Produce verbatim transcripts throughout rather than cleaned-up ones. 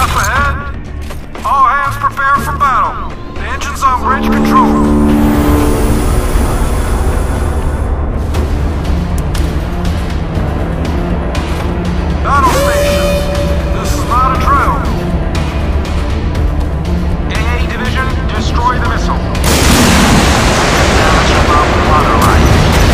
Up ahead. All hands prepare for battle. The engine's on bridge control. Battle stations. This is not a drill. A A Division, destroy the missile. Damage above waterline.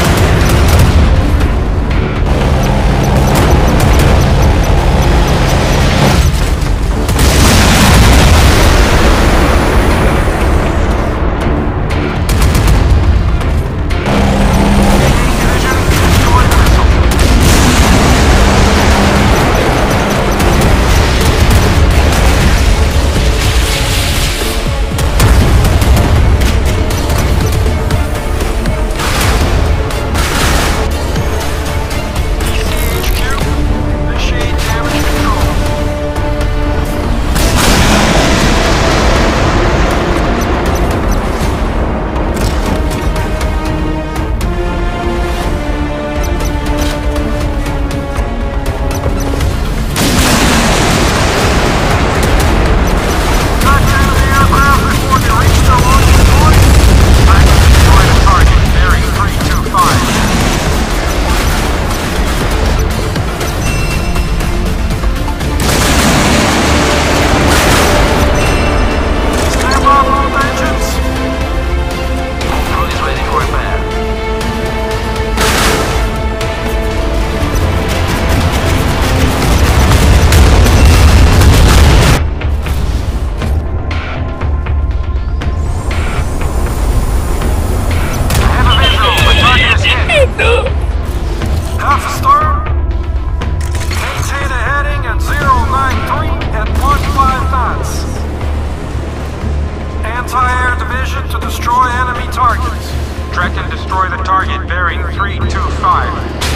Anti-air division to destroy enemy targets. Track and destroy the target bearing three two five.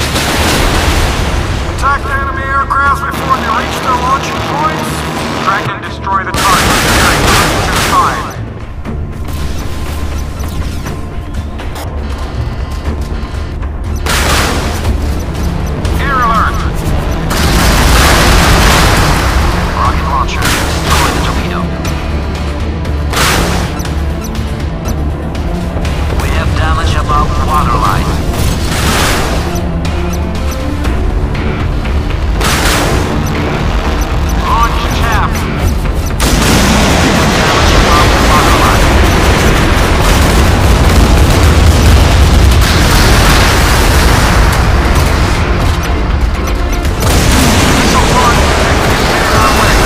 Attack the enemy aircraft before they reach their launching points. Track and destroy the target bearing three two five. Air alert! Rocket launcher, destroy the torpedo. Damage above waterline. Launch chaff. Damage above waterline. Missile launch detected headed our way.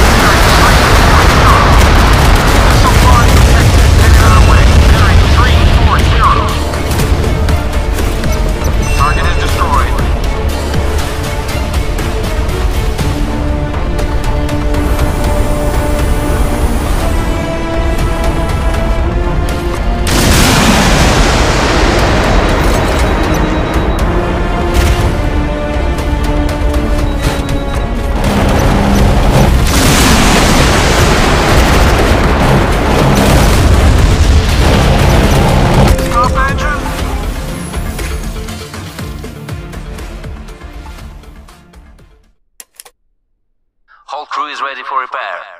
Missile launch detected headed our way. Bearing three four zero. Target is destroyed. Stop engine. Whole crew is ready for repair.